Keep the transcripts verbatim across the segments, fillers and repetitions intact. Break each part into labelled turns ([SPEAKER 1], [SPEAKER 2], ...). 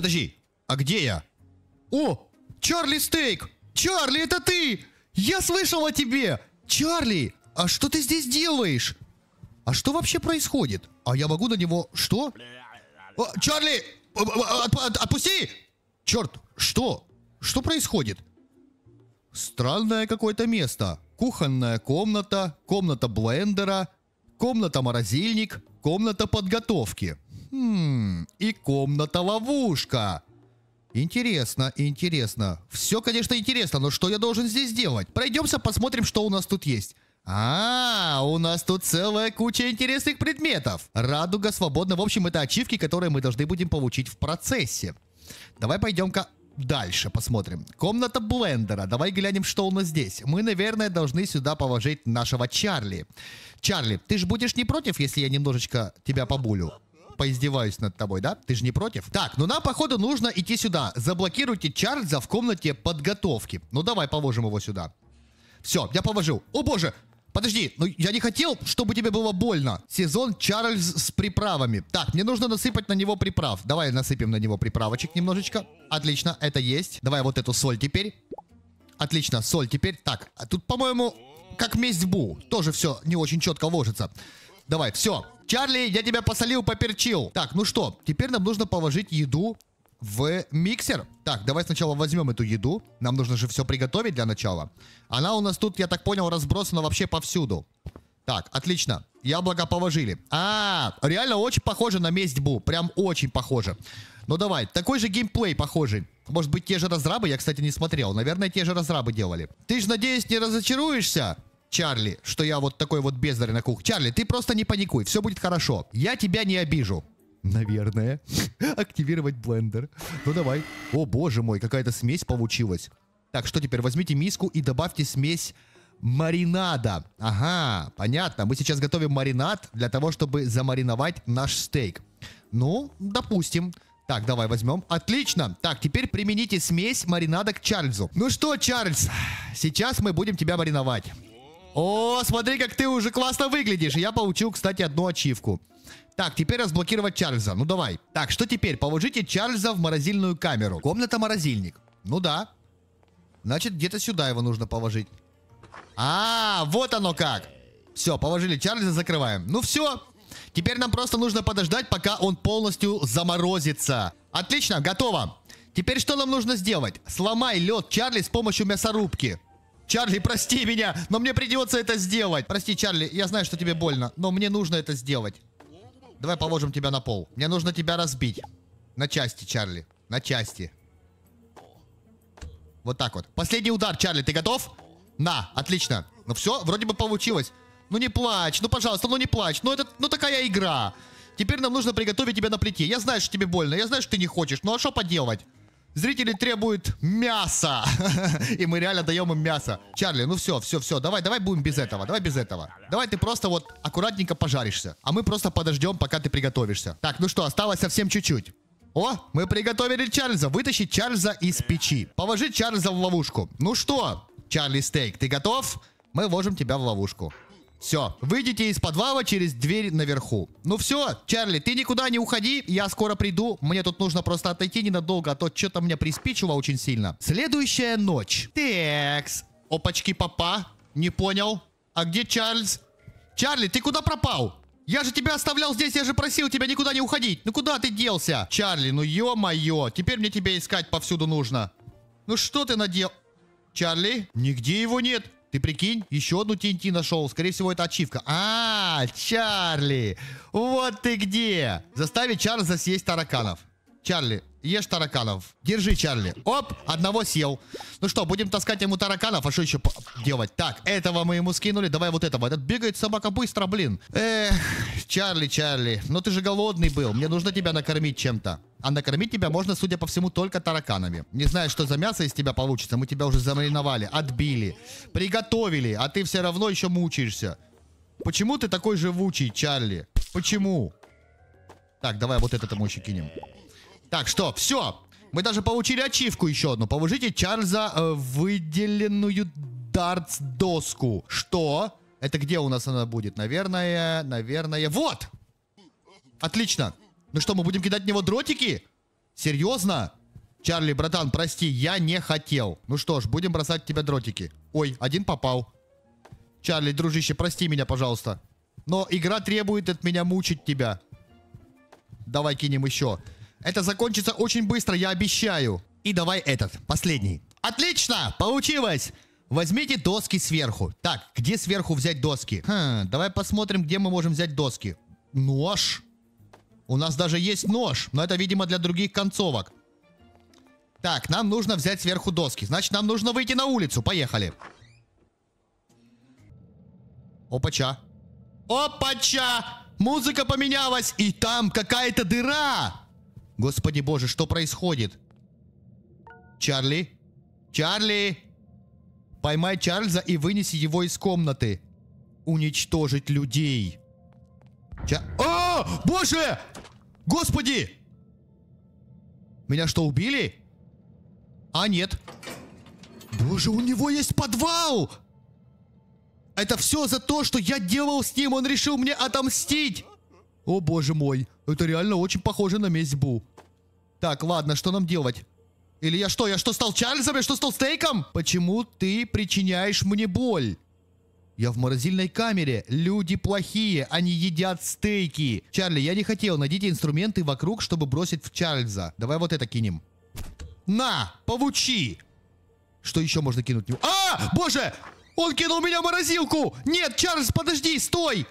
[SPEAKER 1] Подожди, а где я? О, Чарли Стейк! Чарли, это ты! Я слышал о тебе! Чарли, а что ты здесь делаешь? А что вообще происходит? А я могу на него... Что? О, Чарли! От, от, отпусти! Черт, что? Что происходит? Странное какое-то место. Кухонная комната, комната блендера, комната-морозильник, комната подготовки. Хм, и комната-ловушка. Интересно, интересно. Все, конечно, интересно, но что я должен здесь делать? Пройдемся, посмотрим, что у нас тут есть. А, у нас тут целая куча интересных предметов. Радуга, свободна. В общем, это ачивки, которые мы должны будем получить в процессе. Давай пойдем-ка дальше посмотрим. Комната блендера. Давай глянем, что у нас здесь. Мы, наверное, должны сюда положить нашего Чарли. Чарли, ты же будешь не против, если я немножечко тебя побулю? Поиздеваюсь над тобой, да? Ты же не против? Так, ну нам, походу, нужно идти сюда. Заблокируйте Чарльза в комнате подготовки. Ну давай положим его сюда. Все, я положил. О боже! Подожди, ну я не хотел, чтобы тебе было больно. Сезон Чарльз с приправами. Так, мне нужно насыпать на него приправ. Давай насыпем на него приправочек немножечко. Отлично, это есть. Давай вот эту соль теперь. Отлично, соль теперь. Так, а тут, по-моему, как месть Бу. Тоже все не очень четко ложится. Давай, все. Чарли, я тебя посолил, поперчил. Так, ну что, теперь нам нужно положить еду в миксер. Так, давай сначала возьмем эту еду. Нам нужно же все приготовить для начала. Она у нас тут, я так понял, разбросана вообще повсюду. Так, отлично. Яблоко положили. А, реально очень похоже на месть Бу. Прям очень похоже. Ну давай, такой же геймплей похожий. Может быть, те же разрабы? Я, кстати, не смотрел. Наверное, те же разрабы делали. Ты же, надеюсь, не разочаруешься, Чарли, что я вот такой вот бездарь на кухне. Чарли, ты просто не паникуй. Все будет хорошо. Я тебя не обижу. Наверное. Активировать блендер. Ну давай. О боже мой, какая-то смесь получилась. Так, что теперь? Возьмите миску и добавьте смесь маринада. Ага, понятно. Мы сейчас готовим маринад для того, чтобы замариновать наш стейк. Ну, допустим. Так, давай возьмем. Отлично. Так, теперь примените смесь маринада к Чарльзу. Ну что, Чарльз, сейчас мы будем тебя мариновать. О, смотри, как ты уже классно выглядишь. Я получил, кстати, одну ачивку. Так, теперь разблокировать Чарльза. Ну давай. Так, что теперь? Положите Чарльза в морозильную камеру. Комната-морозильник. Ну да. Значит, где-то сюда его нужно положить. А, вот оно как. Все, положили Чарльза, закрываем. Ну все. Теперь нам просто нужно подождать, пока он полностью заморозится. Отлично, готово. Теперь что нам нужно сделать? Сломай лед Чарли с помощью мясорубки. Чарли, прости меня, но мне придется это сделать. Прости, Чарли, я знаю, что тебе больно, но мне нужно это сделать. Давай положим тебя на пол. Мне нужно тебя разбить. На части, Чарли. На части. Вот так вот. Последний удар, Чарли, ты готов? На, отлично. Ну все, вроде бы получилось. Ну не плачь, ну пожалуйста, ну не плачь. Ну это, ну такая игра. Теперь нам нужно приготовить тебя на плите. Я знаю, что тебе больно, я знаю, что ты не хочешь. Ну а что поделать? Зрители требуют мяса. И мы реально даем им мясо. Чарли, ну все, все, все. Давай, давай будем без этого. Давай без этого. Давай ты просто вот аккуратненько пожаришься. А мы просто подождем, пока ты приготовишься. Так, ну что, осталось совсем чуть-чуть. О, мы приготовили Чарльза. Вытащить Чарльза из печи. Положить Чарльза в ловушку. Ну что, Чарли Стейк, ты готов? Мы вложим тебя в ловушку. Все, выйдите из подвала через дверь наверху. Ну все, Чарли, ты никуда не уходи, я скоро приду. Мне тут нужно просто отойти ненадолго, а то что-то меня приспичило очень сильно. Следующая ночь. Текс. Опачки, папа. Не понял. А где Чарльз? Чарли, ты куда пропал? Я же тебя оставлял здесь, я же просил тебя никуда не уходить. Ну куда ты делся? Чарли, ну ё-моё, теперь мне тебя искать повсюду нужно. Ну что ты надел? Чарли, нигде его нет. Ты прикинь, еще одну ти эн ти нашел. Скорее всего, это ачивка. А, Чарли, вот ты где. Заставить Чарльза съесть тараканов. Чарли, ешь тараканов. Держи, Чарли. Оп, одного съел. Ну что, будем таскать ему тараканов, а что еще делать? Так, этого мы ему скинули, давай вот этого. Этот бегает собака быстро, блин. Эх, Чарли, Чарли, ну ты же голодный был. Мне нужно тебя накормить чем-то. А накормить тебя можно, судя по всему, только тараканами. Не знаю, что за мясо из тебя получится. Мы тебя уже замариновали, отбили, приготовили, а ты все равно еще мучаешься. Почему ты такой живучий, Чарли? Почему? Так, давай вот этот ему еще кинем. Так, что, все. Мы даже получили ачивку еще одну. Положите Чарльза э, в выделенную дартс-доску. Что? Это где у нас она будет? Наверное, наверное... Вот! Отлично. Ну что, мы будем кидать в него дротики? Серьезно? Чарли, братан, прости, я не хотел. Ну что ж, будем бросать в тебя дротики. Ой, один попал. Чарли, дружище, прости меня, пожалуйста. Но игра требует от меня мучить тебя. Давай кинем еще. Это закончится очень быстро, я обещаю. И давай этот, последний. Отлично, получилось. Возьмите доски сверху. Так, где сверху взять доски? Хм, давай посмотрим, где мы можем взять доски. Нож. У нас даже есть нож, но это, видимо, для других концовок. Так, нам нужно взять сверху доски. Значит, нам нужно выйти на улицу. Поехали. Опача. Опача! Музыка поменялась, и там какая-то дыра. Господи боже, что происходит? Чарли? Чарли? Поймай Чарльза и вынеси его из комнаты. Уничтожить людей. Ча... О, боже! Господи! Меня что, убили? А, нет. Боже, у него есть подвал! Это все за то, что я делал с ним. Он решил мне отомстить. О, боже мой. Это реально очень похоже на месть Бу. Так, ладно, что нам делать? Или я что? Я что, стал Чарльзом? Я что, стал стейком? Почему ты причиняешь мне боль? Я в морозильной камере. Люди плохие. Они едят стейки. Чарли, я не хотел. Найдите инструменты вокруг, чтобы бросить в Чарльза. Давай вот это кинем. На, получи. Что еще можно кинуть? А, боже! Он кинул меня в морозилку! Нет, Чарльз, подожди, стой!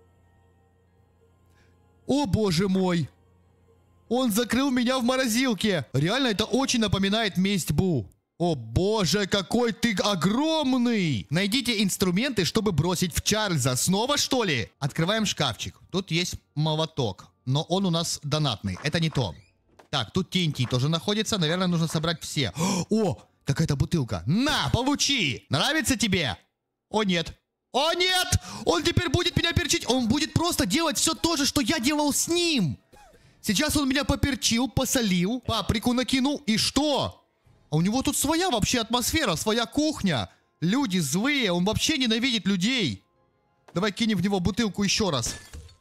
[SPEAKER 1] О, боже мой! Он закрыл меня в морозилке! Реально, это очень напоминает месть Бу. О, боже, какой ты огромный! Найдите инструменты, чтобы бросить в Чарльза. Снова, что ли? Открываем шкафчик. Тут есть молоток, но он у нас донатный. Это не то. Так, тут ти эн ти тоже находится. Наверное, нужно собрать все. О! Какая-то бутылка. На, получи! Нравится тебе? О, нет. О, нет! Он теперь будет меня перчить. Он будет просто делать все то же, что я делал с ним. Сейчас он меня поперчил, посолил, паприку накинул. И что? А у него тут своя вообще атмосфера, своя кухня. Люди злые, он вообще ненавидит людей. Давай кинем в него бутылку еще раз.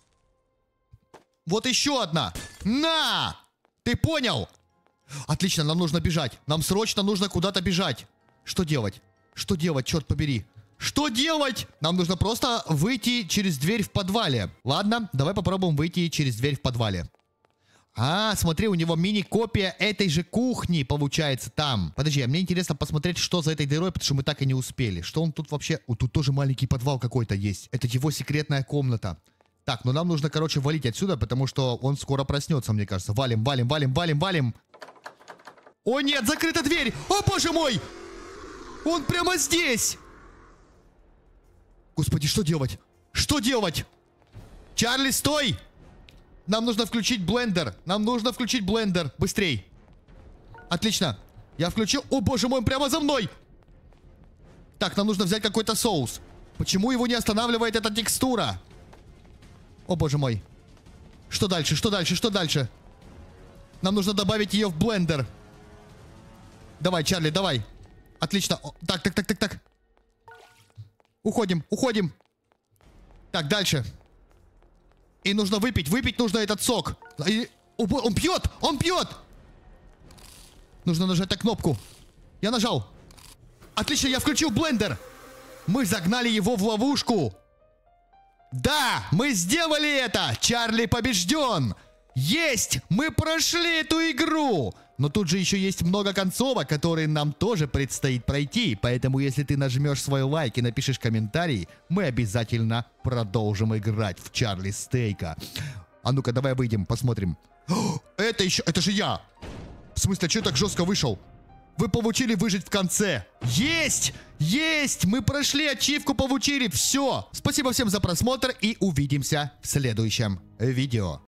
[SPEAKER 1] Вот еще одна. На! Ты понял? Отлично, нам нужно бежать. Нам срочно нужно куда-то бежать. Что делать? Что делать, черт побери? Что делать? Нам нужно просто выйти через дверь в подвале. Ладно, давай попробуем выйти через дверь в подвале. А, смотри, у него мини-копия этой же кухни получается там. Подожди, а мне интересно посмотреть, что за этой дырой, потому что мы так и не успели. Что он тут вообще... О, тут тоже маленький подвал какой-то есть. Это его секретная комната. Так, ну нам нужно, короче, валить отсюда, потому что он скоро проснется, мне кажется. Валим, валим, валим, валим, валим. О нет, закрыта дверь! О боже мой! Он прямо здесь! Господи, что делать? Что делать? Чарли, стой! Нам нужно включить блендер. Нам нужно включить блендер. Быстрей. Отлично. Я включил. О боже мой, он прямо за мной! Так, нам нужно взять какой-то соус. Почему его не останавливает эта текстура? О боже мой. Что дальше? Что дальше? Что дальше? Нам нужно добавить ее в блендер. Давай, Чарли, давай. Отлично. О, так, так, так, так, так. Уходим, уходим. Так, дальше. И нужно выпить. Выпить нужно этот сок. И... О, он пьет! Он пьет! Нужно нажать на кнопку. Я нажал. Отлично, я включил блендер. Мы загнали его в ловушку. Да, мы сделали это. Чарли побежден. Есть! Мы прошли эту игру! Но тут же еще есть много концовок, которые нам тоже предстоит пройти. Поэтому, если ты нажмешь свой лайк и напишешь комментарий, мы обязательно продолжим играть в Чарли Стейка. А ну-ка, давай выйдем, посмотрим. О, это еще... Это же я! В смысле, что я так жестко вышел? Вы получили выжить в конце. Есть! Есть! Мы прошли ачивку, получили. Все! Спасибо всем за просмотр и увидимся в следующем видео.